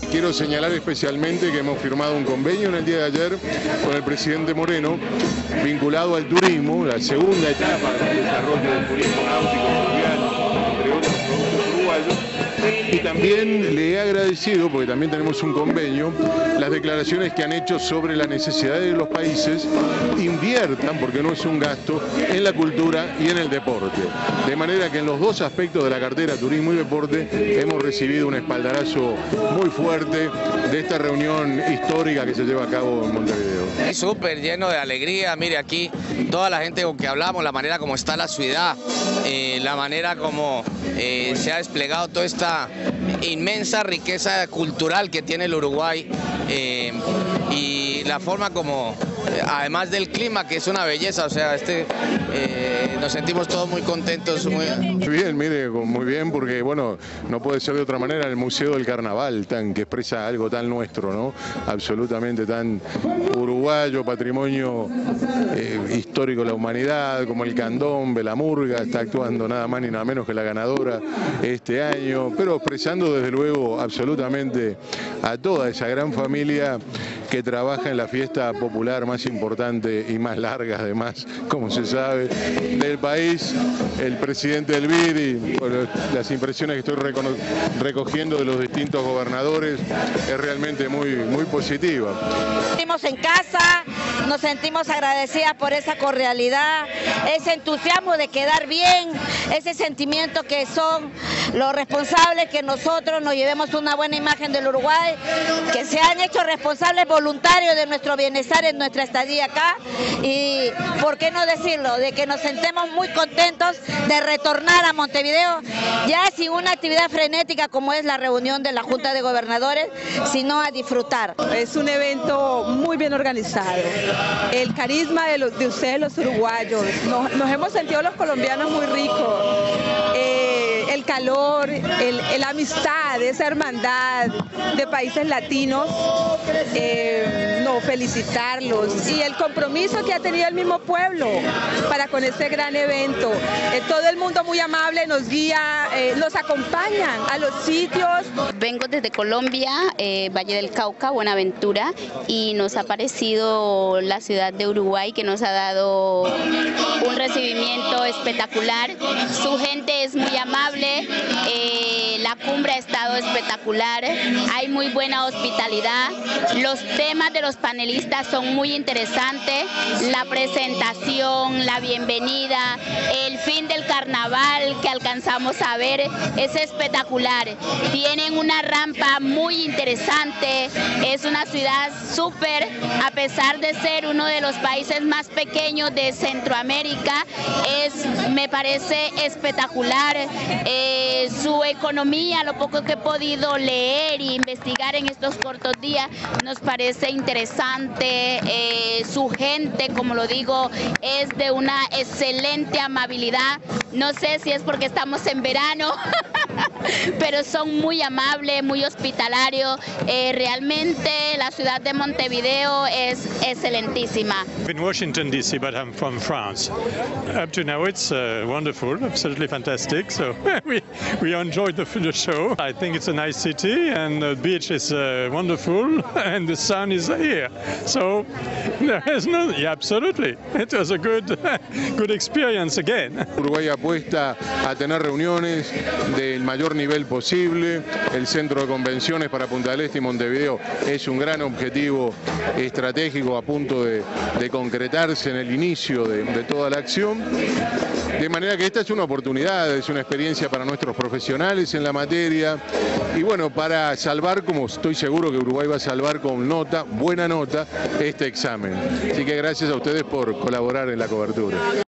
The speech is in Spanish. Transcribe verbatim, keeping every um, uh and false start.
quiero señalar especialmente que hemos firmado un convenio en el día de ayer con el presidente Moreno vinculado al turismo, la segunda etapa del desarrollo del turismo náutico fluvial, entre otros productos uruguayos. Y también le he agradecido, porque también tenemos un convenio, las declaraciones que han hecho sobre la necesidad de que los países inviertan, porque no es un gasto, en la cultura y en el deporte. De manera que en los dos aspectos de la cartera, turismo y deporte, hemos recibido un espaldarazo muy fuerte de esta reunión histórica que se lleva a cabo en Montevideo. Súper lleno de alegría, mire aquí toda la gente con que hablamos, la manera como está la ciudad, eh, la manera como eh, se ha desplegado toda esta inmensa riqueza cultural que tiene el Uruguay eh, y la forma como, eh, además del clima, que es una belleza, o sea, este eh, nos sentimos todos muy contentos. Muy bien, mire, muy bien, porque bueno, no puede ser de otra manera el Museo del Carnaval, tan, que expresa algo tan nuestro, ¿no? Absolutamente tan uruguayo, patrimonio eh, histórico de la humanidad, como el candombe, la murga, está actuando nada más ni nada menos que la ganadora este año, pero expresando desde luego absolutamente a toda esa gran familia que trabaja en la fiesta popular más importante y más larga, además, como se sabe, del país. El presidente del B I D y bueno, las impresiones que estoy recogiendo de los distintos gobernadores es realmente muy, muy positiva. Estamos en casa, nos sentimos agradecidas por esa cordialidad, ese entusiasmo de quedar bien, ese sentimiento que son los responsables, que nosotros nos llevemos una buena imagen del Uruguay, que se han hecho responsables voluntarios de nuestro bienestar en nuestra estadía acá y, ¿por qué no decirlo?, de que nos sentemos muy contentos de retornar a Montevideo, ya sin una actividad frenética como es la reunión de la Junta de Gobernadores, sino a disfrutar. Es un evento muy bien organizado, el carisma de, los, de ustedes los uruguayos, nos, nos hemos sentido los colombianos muy ricos. Eh, el calor, el, el amistad, esa hermandad de países latinos, eh, no, felicitarlos y el compromiso que ha tenido el mismo pueblo para con este gran evento. Eh, todo el mundo muy amable nos guía, eh, nos acompañan a los sitios. Vengo desde Colombia, eh, Valle del Cauca, Buenaventura, y nos ha parecido la ciudad de Uruguay que nos ha dado un recibimiento espectacular. Su gente es muy amable, eh, la cumbre ha estado espectacular, hay muy buena hospitalidad, los temas de los panelistas son muy interesantes, la presentación, la bienvenida, el fin del carnaval que alcanzamos a ver es espectacular. Tienen una rampa muy interesante, es una ciudad súper, a pesar de ser uno de los países más pequeños de Centroamérica, es, me parece espectacular. Eh, su economía, lo poco que he podido leer e investigar en estos cortos días, nos parece interesante. Eh, su gente, como lo digo, es de una excelente amabilidad. No sé si es porque estamos en verano, pero son muy amables, muy hospitalarios. Eh, realmente la ciudad de Montevideo es excelentísima. In Washington D C, but I'm from France. Up to now it's uh, wonderful, absolutely fantastic. So we we enjoyed the, the show. I think it's a nice city and the beach is uh, wonderful and the sun is here. So there is no, yeah, absolutely. It was a good good experience again. Uruguay apuesta a tener reuniones del mayor nivel posible. El centro de convenciones para Punta del Este y Montevideo es un gran objetivo estratégico a punto de, de concretarse en el inicio de, de toda la acción. De manera que esta es una oportunidad, es una experiencia para nuestros profesionales en la materia y bueno, para salvar, como estoy seguro que Uruguay va a salvar con nota, buena nota, este examen. Así que gracias a ustedes por colaborar en la cobertura.